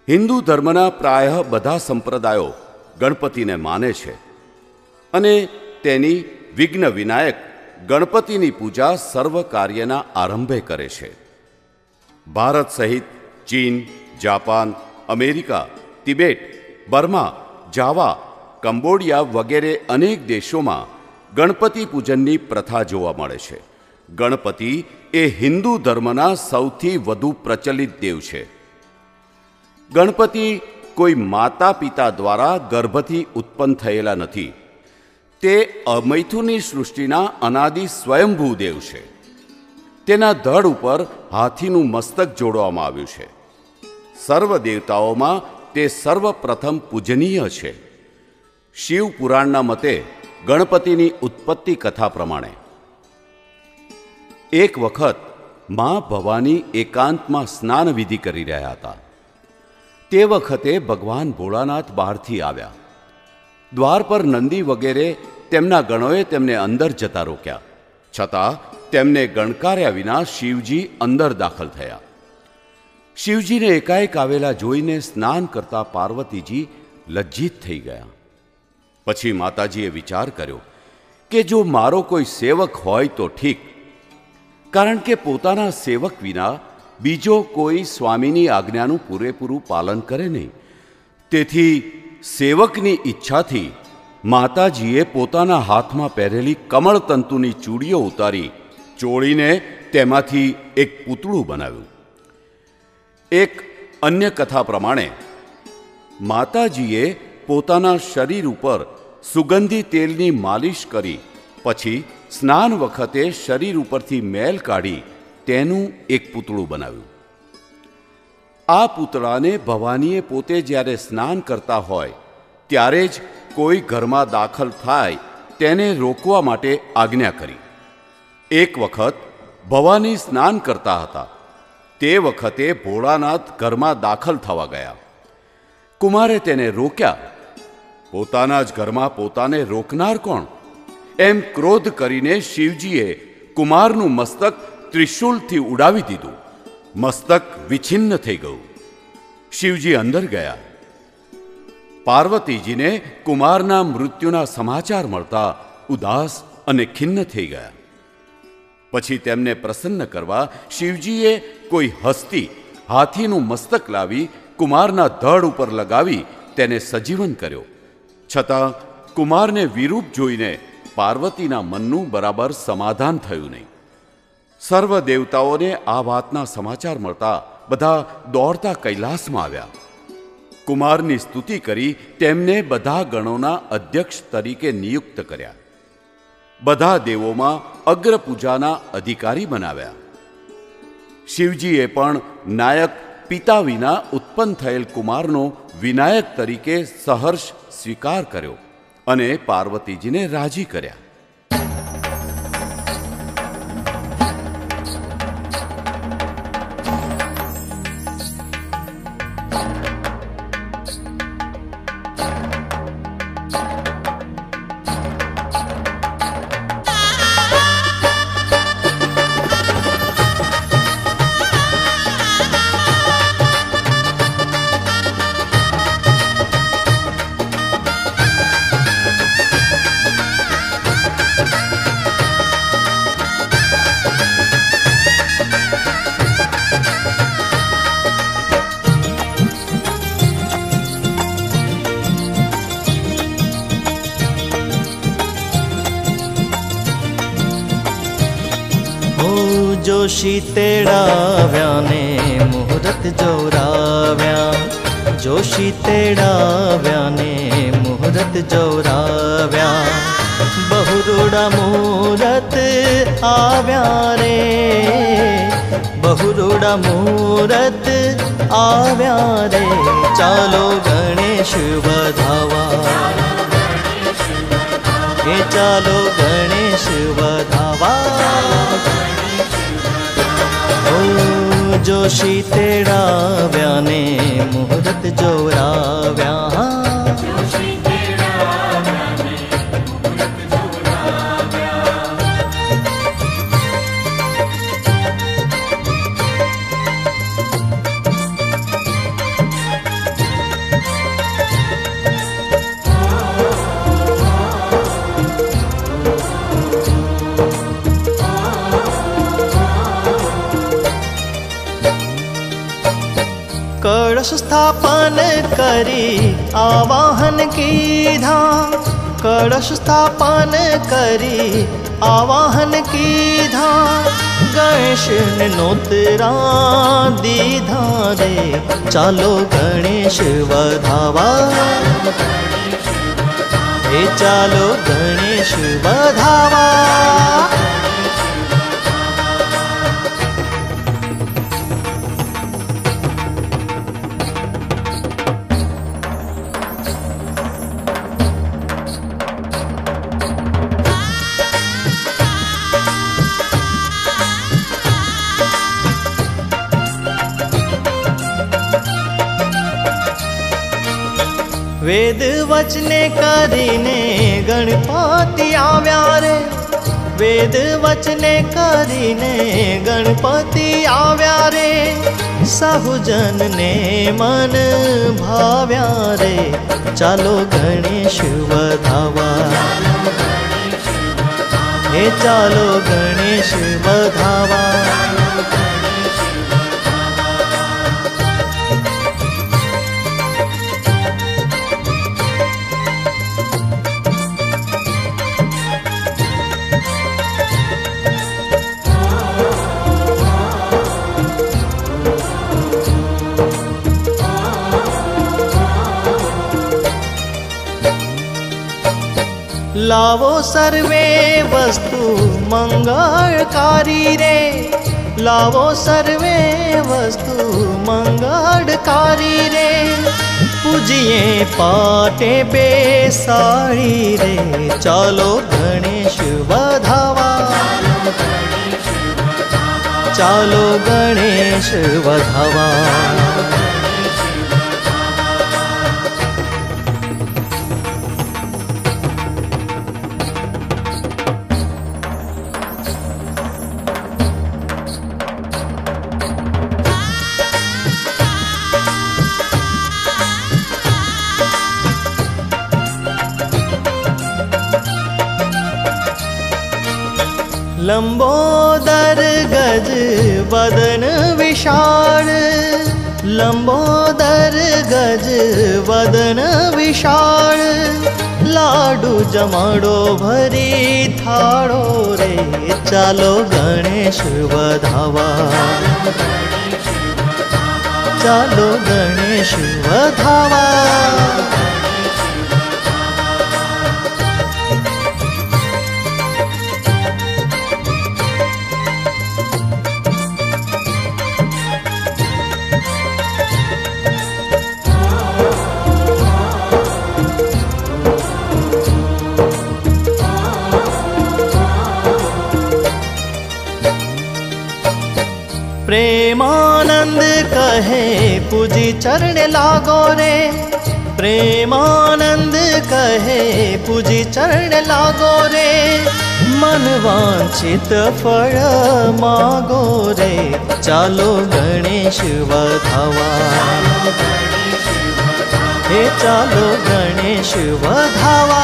હિન્દુ ધર્મના પ્રાય બધા સંપ્રદાયો ગણપતિને માને છે અને તેની વિઘ્ન વિનાયક ગણપતિની પૂજા સર્વ કાર્યના આરંભે કરે છે. ભારત સહિત ચીન, Japan, America, Tibet, Burma, Java, Cambodia વગેરે અનેક દેશોમાં ગણપતિ પૂજનની પ્રથા જોવા મળે છે. ગણપતિ એ હિન્દુ ધર્મના સૌથી વધુ પ્રચલિત દેવ છે. ગણપતિ કોઈ માતા પિતા દ્વારા ગર્ભથી ઉત્પન્ન થયેલા નથી. તે અમૈથુની સૃષ્ટિના અનાદિ સ્વયંભૂ દેવ છે. તેના ધડ ઉપર હાથીનું મસ્તક જોડવામાં આવ્યું છે. સર્વ દેવતાઓમાં તે સર્વપ્રથમ પૂજનીય છે. શિવ પુરાણના મતે ગણપતિની ઉત્પત્તિ કથા પ્રમાણે એક વખત મા ભવાની એકાંતમાં સ્નાન વિધિ કરી રહ્યા હતા. તે વખતે ભગવાન ભોળાનાથ બહારથી આવ્યા. દ્વાર પર નંદી વગેરે તેમના ગણોએ તેમને અંદર જતા રોક્યા. છતાં તેમને ગણકાર્યા વિના શિવજી અંદર દાખલ થયા. શિવજીને એકાએક આવેલા જોઈને સ્નાન કરતા પાર્વતીજી લજ્જિત થઈ ગયા. પછી માતાજીએ વિચાર કર્યો કે જો મારો કોઈ સેવક હોય તો ઠીક, કારણ કે પોતાના સેવક વિના બીજો કોઈ સ્વામીની આજ્ઞાનું પૂરેપૂરું પાલન કરે નહીં. તેથી સેવકની ઈચ્છાથી માતાજીએ પોતાના હાથમાં પહેરેલી કમળતંતુની ચૂડીઓ ઉતારી ચોળીને તેમાંથી એક પૂતળું બનાવ્યું. એક અન્ય કથા પ્રમાણે માતાજીએ પોતાના શરીર ઉપર સુગંધી તેલની માલિશ કરી પછી સ્નાન વખતે શરીર ઉપરથી મેલ કાઢી તેનું એક પૂતળું બનાવ્યું. આ પૂતળાને ભવાનીએ પોતે જ્યારે સ્નાન કરતા હોય ત્યારે જ કોઈ ઘરમાં દાખલ થાય તેને રોકવા માટે આજ્ઞા કરી. એક વખત ભવાની સ્નાન કરતા હતા. તે વખતે ભોળાનાથ ઘરમાં દાખલ થવા ગયા. કુમારે તેને રોક્યા. પોતાના જ ઘરમાં પોતાને રોકનાર કોણ? એમ ક્રોધ કરીને શિવજીએ કુમારનું મસ્તક ત્રિશૂલથી ઉડાવી દીધું. મસ્તક વિછિન્ન થઈ ગયું. શિવજી અંદર ગયા. પાર્વતીજીને કુમારના મૃત્યુના સમાચાર મળતા ઉદાસ અને ખિન્ન થઈ ગયા. પછી તેમને પ્રસન્ન કરવા શિવજીએ કોઈ હસ્તી હાથીનું મસ્તક લાવી કુમારના ધડ ઉપર લગાવી તેને સજીવન કર્યો. છતાં કુમારને વિરૂપ જોઈને પાર્વતીના મનનું બરાબર સમાધાન થયું નહીં. સર્વ દેવતાઓને આ વાતના સમાચાર મળતા બધા દોડતા કૈલાસમાં આવ્યા. કુમારની સ્તુતિ કરી તેમને બધા ગણોના અધ્યક્ષ તરીકે નિયુક્ત કર્યા. બધા દેવોમાં અગ્રપૂજાના અધિકારી બનાવ્યા. શિવજીએ પણ નાયક પિતા વિના ઉત્પન્ન થયેલ કુમારનો વિનાયક તરીકે સહર્ષ સ્વીકાર કર્યો અને પાર્વતીજીને રાજી કર્યા. જોશી તેડાવ્યા ને મુહૂર્ત જોરાવ્યા. જોશી તેડાવ્યા ને મુહૂર્ત જોરાવ્યા. બહુરૂડા મુહૂર્ત આવ્યા રે. બહુરૂડા મુહૂર્ત આવ્યા રે. ચાલો ગણેશ વધાવા. એ ચાલો ગણેશ વધાવા. જોશી તેડાવ્યા ને મુહૂર્ત જોરાવ્યા. कलश स्थापन करी आवाहन कीधा, कलश स्थापन करी आवाहन कीधा, गणेश ने नोतरा दीधा रे, चालो गणेश वधावा, हे चालो गणेश वधावा। वेद वचने करीने गणपति आव्या रे, वेद वचने करीने गणपति आव्या रे, साहुजन ने मन भाव्या रे, चालो गणेश वधावा, हे चालो गणेश वधावा। लावो सर्वे वस्तु मंगलकारी रे, लावो सर्वे वस्तु मंगलकारी रे, पूजिए पाटे बेसाड़ी रे, चालो गणेश वधावा, चालो गणेश वधावा। लंबोदर गज वदन विशाल, लंबोदर गज वदन विशाल, लाडू जमाड़ो भरी थाड़ो रे, चालो गणेश वधावा, चालो गणेश वधावा। प्रेमानंद कहे पूजी चरण लागो रे, प्रेमानंद कहे पूजी चरण लागो रे, मन वांछित फल मागो रे, चालो गणेश वधावा, हे चालो गणेश वधावा,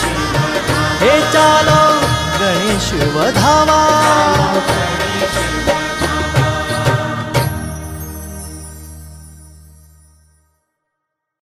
हे चालो गणेश वधावा।